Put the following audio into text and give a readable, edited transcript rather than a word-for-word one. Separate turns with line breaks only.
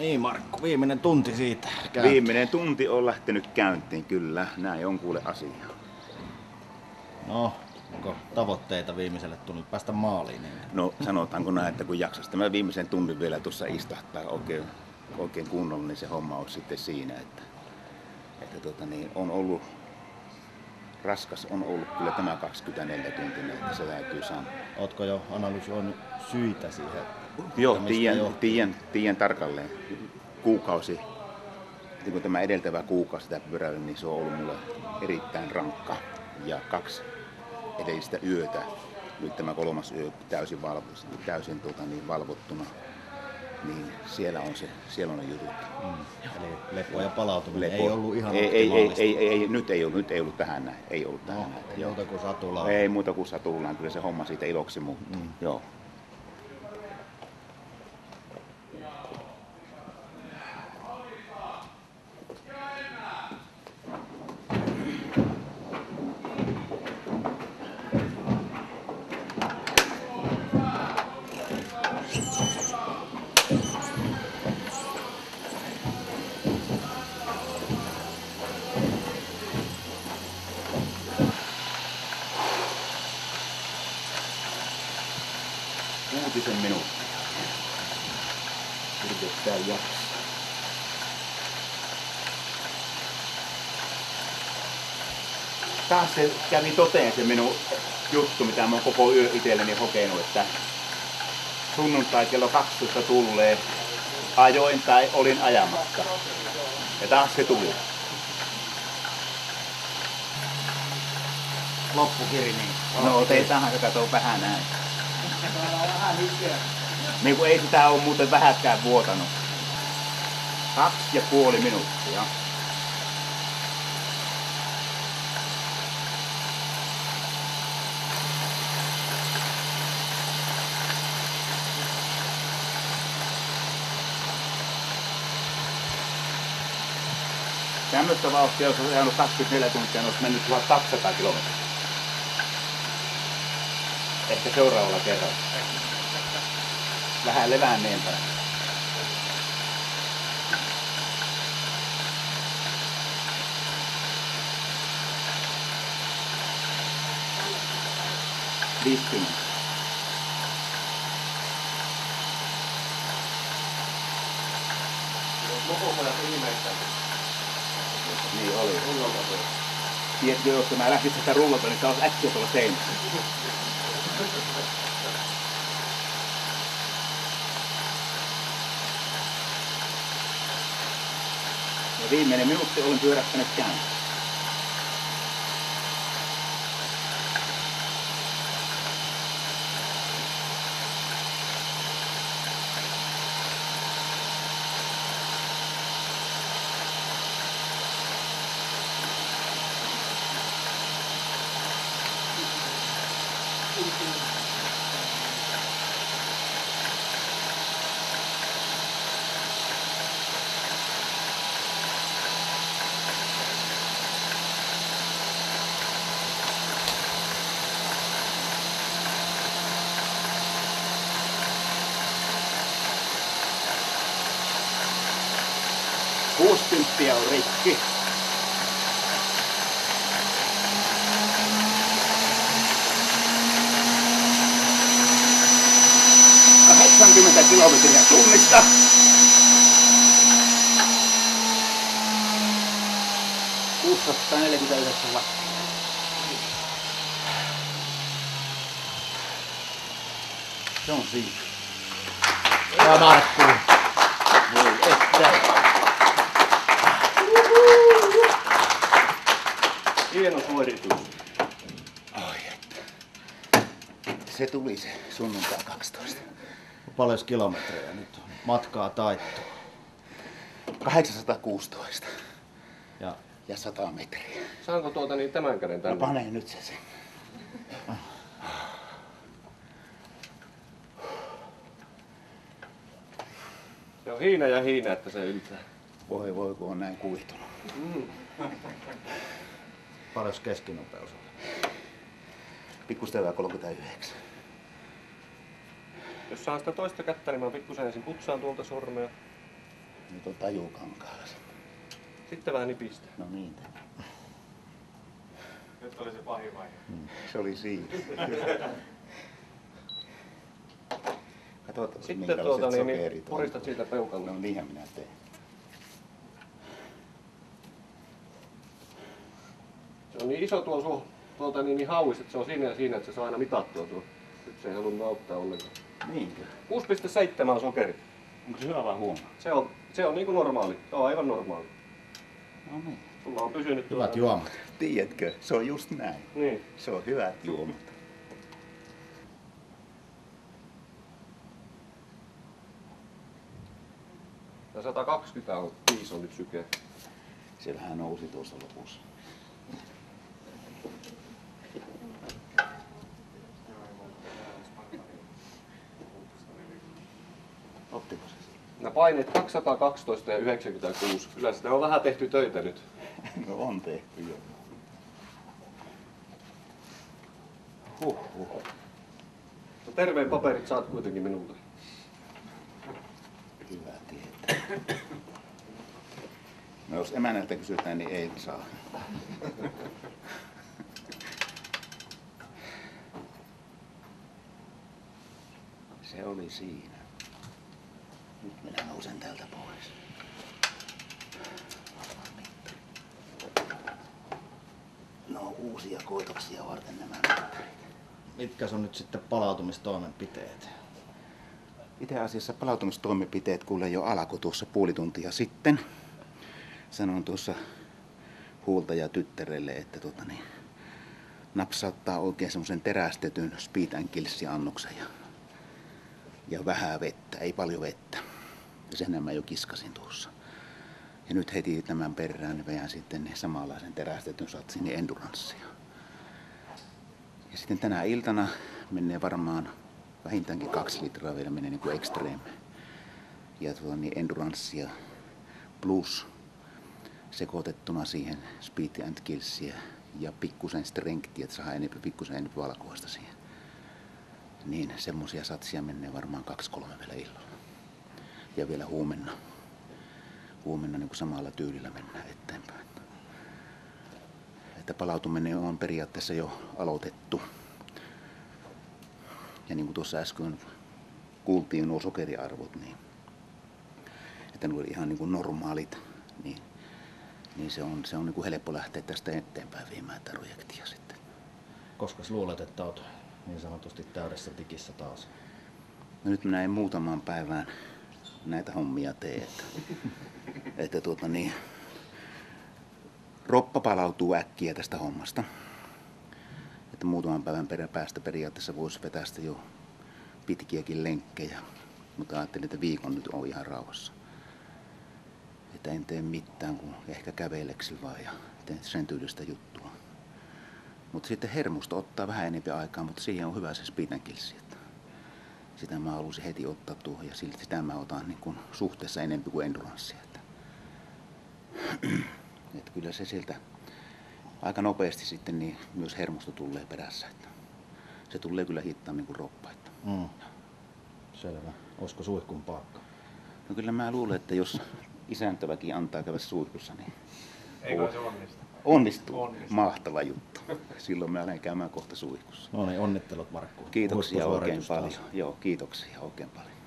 Niin Markku, viimeinen tunti siitä käyntiin.
Viimeinen tunti on lähtenyt käyntiin, kyllä. Näin on kuule asia.
No, onko tavoitteita viimeiselle tunnille päästä maaliin? Niin?
No sanotaanko näin, että kun jaksas tämä viimeisen tunnin vielä tuossa istahtaa oikein kunnolla, niin se homma on sitten siinä, että on ollut raskas on ollut kyllä tämä 24 tuntia, että se täytyy sanoa.
Ootko jo analysoinut syitä siihen?
Joo, tiedän tarkalleen. Kuukausi, niin kuin tämä edeltävä kuukausi tämä pyöräily, niin se on ollut mulle erittäin rankka. Ja 2 edellistä yötä, nyt tämä 3. yö täysin valvottuna, niin siellä on ne jutut.
Eli lepo ja palautuminen ei ollut ihan
nyt ei ollut tähän näin. Ei ollut tähän näin.
Ei muuta kuin satulaan.
Ei muuta kuin satulaan, kyllä se homma siitä iloksi muuttuu. Joo. Kuutisen minuuttia. Yritetään jaksaa. Taas se kävi toteen se minun juttu, mitä mä oon koko yö itselleni hokenut, että sunnuntai kello 12 tullee, ajoin tai olin ajamatta. Ja taas se tuli.
Loppukiri niin.
No otetaan se katoo vähän näin. Niin kuin ei sitä ole muuten vähäkään vuotanut. 2,5 minuuttia. Tämmöistä vauhtia, jos olisi ajanut 24 tuntia, niin olisi mennyt 1200 kilometriä. Ehkä seuraavalla kerralla. Vähän levänneempää. Viisikymmentä.
Mokomajat ihmeissään.
Niin oli. Tiedätkö, jos mä lähtisin sitä rullata, niin se olisi äkkiä tuolla seinässä. Ja viimeinen minuutti olin pyörähtänyt käyntiin. Kuusikymppiä on rikki. ...80 kilometriä tunnista. ...649 wattia. Se on siinä.
Ja Markku.
Voi että. Hieno suoritus. Oi että. Se tuli se sunnuntai 12.
Paljon kilometrejä nyt on matkaa taittua.
816. Ja 100 metriä.
Saanko tämän käden tänne?
No pane nyt se sen.
Se on hiina ja hiina, että se yltää.
Voi kun on näin kuihtunut.
Paljon keskinopeus on?
Pikkusta 39.
Jos saan sitä toista kättä, niin mä pikkusen ensin putsaan tuolta sormea.
Nyt on tajukankaalla sitten.
Sitten vähän nipistä.
No niin.
Nyt oli se pahin vaihe.
Se oli siinä. Katsotaan,
Sitten niin puristat siitä peukalla.
No niinhän minä teen.
Se on niin iso tuolta niin hauis, että se on siinä ja siinä, että se saa aina mitattua tuo. Nyt se ei halunnut auttaa ollenkaan.
Niinkö?
6,7 on sokeri.
Onko se hyvä vai huono?
Se on niin kuin normaali. Se on aivan normaali.
No niin.
Sulla on pysynyt
Hyvät juomat.
Tiedätkö, se on just näin.
Niin.
Se on hyvät juomat.
Ja 125 on nyt syke.
Se vähän nousi tuossa lopussa. Ottiko se?
Nämä paineet 212 ja 96. Kyllä sitä on vähän tehty töitä nyt.
No on tehty jo.
No, terveen paperit saat kuitenkin minulta.
Hyvä tietää. No jos emännältä kysytään, niin ei saa. Se oli siinä. Nyt minä nousen täältä pois. No uusia koitoksia varten nämä mittarit.
Mitkä on nyt sitten palautumistoimenpiteet?
Itse asiassa palautumistoimenpiteet kuule jo alkoi tuossa puoli tuntia sitten. Sanoin tuossa huoltajatyttärelle, että napsauttaa oikein semmoisen terästetyn Speed & Kills-annoksen ja vähän vettä, ei paljon vettä. Ja sen mä jo kiskasin tuossa. Ja nyt heti tämän perään veän sitten samanlaisen terästetyn satsin Endurancea. Ja sitten tänä iltana menee varmaan vähintäänkin 2 litraa vielä menee niin kuin Extreme. Ja Endurancea plus sekoitettuna siihen Speed & Killsia ja pikkusen strengthia, että saadaan pikkusen enemmän valkoista siihen. Niin semmosia satsia menee varmaan 2-3 vielä illalla. Ja vielä huomenna niin kuin samalla tyylillä mennään eteenpäin. Että palautuminen on periaatteessa jo aloitettu. Ja niin kuin tuossa äsken kuultiin nuo sokeriarvot, niin että ne oli ihan niin kuin normaalit, niin se on niin kuin helppo lähteä tästä eteenpäin viemään tätä projektia sitten.
Koska luulet, että olet niin sanotusti täydessä tikissä taas?
No nyt minä en muutamaan päivään näitä hommia tee. Että roppa palautuu äkkiä tästä hommasta. Että muutaman päivän päästä periaatteessa voisi vetää sitä jo pitkiäkin lenkkejä. Mutta ajattelin, että viikon nyt on ihan rauhassa. Että en tee mitään kuin ehkä käveleksi vaan ja teen sen tyylistä juttua. Mutta sitten hermosto ottaa vähän enemmän aikaa, mutta siihen on hyvä se Speed & Kills. Sitä mä halusin heti ottaa tuohon ja sitä mä otan niin kuin suhteessa enemmän kuin Endurancea. Että kyllä se sieltä aika nopeasti sitten niin myös hermosto tulee perässä. Että se tulee kyllä hitaammin kuin roppa.
Selvä. Olisiko suihkun paikka?
No kyllä mä luulen, että jos isäntäväkin antaa käydä suihkussa, niin
Eikö se onnistu?
Onnistuu. Mahtava juttu. Silloin mä lähden käymään kohta suihkussa.
No niin, onnittelut Markku.
Kiitoksia oikein
Huippusuoritus
paljon.
taas.
Joo, kiitoksia oikein paljon.